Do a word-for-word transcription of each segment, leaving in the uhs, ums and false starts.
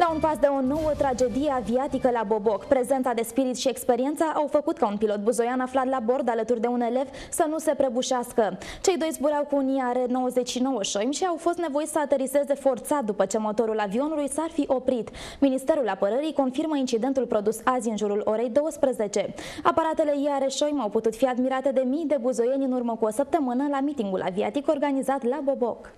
La un pas de o nouă tragedie aviatică la Boboc, prezența de spirit și experiența au făcut ca un pilot buzoian aflat la bord alături de un elev să nu se prăbușească. Cei doi zburau cu un I A R nouăzeci și nouă șoimi și au fost nevoiți să ateriseze forțat după ce motorul avionului s-ar fi oprit. Ministerul Apărării confirmă incidentul produs azi în jurul orei douăsprezece. Aparatele I A R șoimi au putut fi admirate de mii de buzoieni în urmă cu o săptămână la mitingul aviatic organizat la Boboc.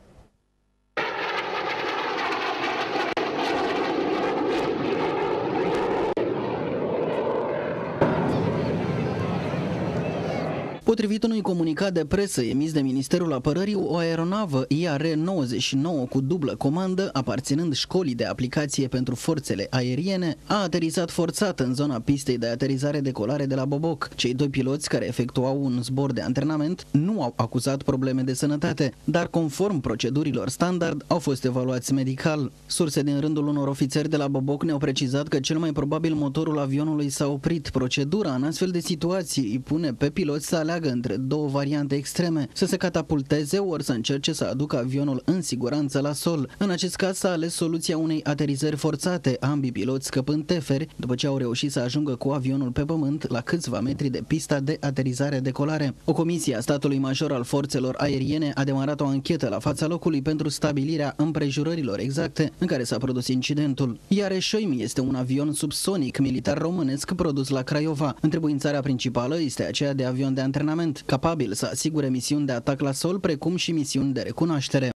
Potrivit unui comunicat de presă emis de Ministerul Apărării, o aeronavă I A R nouăzeci și nouă cu dublă comandă, aparținând școlii de aplicație pentru forțele aeriene, a aterizat forțat în zona pistei de aterizare-decolare de la Boboc. Cei doi piloți care efectuau un zbor de antrenament nu au acuzat probleme de sănătate, dar conform procedurilor standard au fost evaluați medical. Surse din rândul unor ofițeri de la Boboc ne-au precizat că cel mai probabil motorul avionului s-a oprit. Procedura în astfel de situații îi pune pe piloți să aleagă între două variante extreme, să se catapulteze ori să încerce să aducă avionul în siguranță la sol. În acest caz s-a ales soluția unei aterizări forțate, ambii piloți scăpând teferi după ce au reușit să ajungă cu avionul pe pământ la câțiva metri de pista de aterizare-decolare. O comisie a statului major al forțelor aeriene a demarat o anchetă la fața locului pentru stabilirea împrejurărilor exacte în care s-a produs incidentul. I A R șoimi este un avion subsonic militar românesc produs la Craiova. Întrebuințarea principală este aceea de avion de antrenament, capabil să asigure misiuni de atac la sol, precum și misiuni de recunoaștere.